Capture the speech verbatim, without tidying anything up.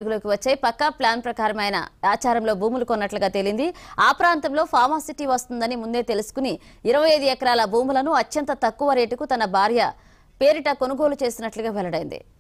వెలుగులోకి వచ్చాయి. పక్కా ప్లాన్ ప్రకారం ఆయన ఆచారంలో భూములు కొన్నట్లుగా తేలింది. ఆ ప్రాంతంలో ఫార్మాసిటీ వస్తుందని ముందే తెలుసుకుని ఇరవై ఐదు ఎకరాల భూములను అత్యంత తక్కువ రేటుకు తన భార్య పేరిట కొనుగోలు చేసినట్లుగా వెల్లడైంది.